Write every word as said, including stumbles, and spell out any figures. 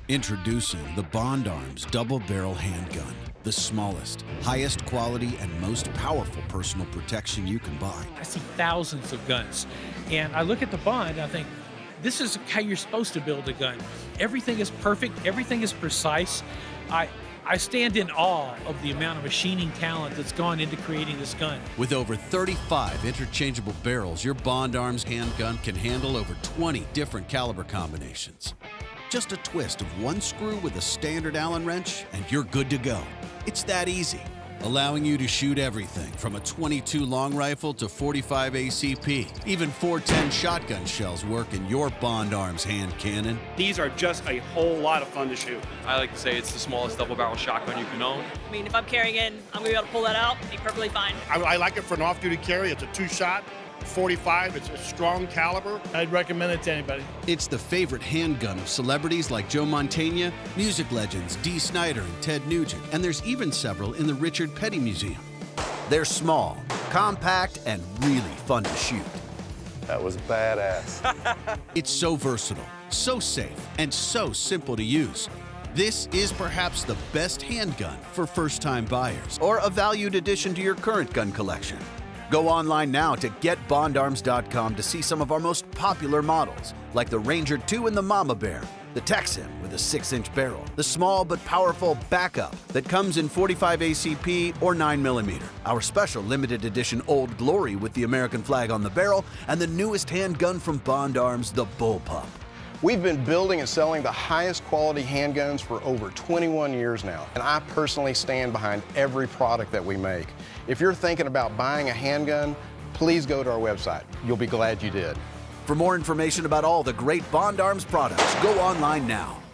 Introducing the Bond Arms Double Barrel Handgun, the smallest, highest quality, and most powerful personal protection you can buy. I see thousands of guns, and I look at the Bond and I think, this is how you're supposed to build a gun. Everything is perfect, everything is precise. I, I stand in awe of the amount of machining talent that's gone into creating this gun. With over thirty-five interchangeable barrels, your Bond Arms handgun can handle over twenty different caliber combinations. Just a twist of one screw with a standard Allen wrench, and you're good to go. It's that easy, allowing you to shoot everything from a twenty-two long rifle to forty-five A C P. Even four ten shotgun shells work in your Bond Arms hand cannon. These are just a whole lot of fun to shoot. I like to say it's the smallest double-barrel shotgun you can own. I mean, if I'm carrying it, I'm gonna be able to pull that out, be perfectly fine. I, I like it for an off-duty carry. It's a two-shot, forty-five. It's a strong caliber. I'd recommend it to anybody. It's the favorite handgun of celebrities like Joe Mantegna, music legends Dee Snider and Ted Nugent, and there's even several in the Richard Petty Museum. They're small, compact, and really fun to shoot. That was badass. It's so versatile, so safe, and so simple to use. This is perhaps the best handgun for first-time buyers, or a valued addition to your current gun collection. Go online now to get bond arms dot com to see some of our most popular models, like the Ranger two and the Mama Bear, the Texan with a six inch barrel, the small but powerful Backup that comes in forty-five A C P or nine millimeter, our special limited edition Old Glory with the American flag on the barrel, and the newest handgun from Bond Arms, the Bullpup. We've been building and selling the highest quality handguns for over twenty-one years now, and I personally stand behind every product that we make. If you're thinking about buying a handgun, please go to our website. You'll be glad you did. For more information about all the great Bond Arms products, go online now.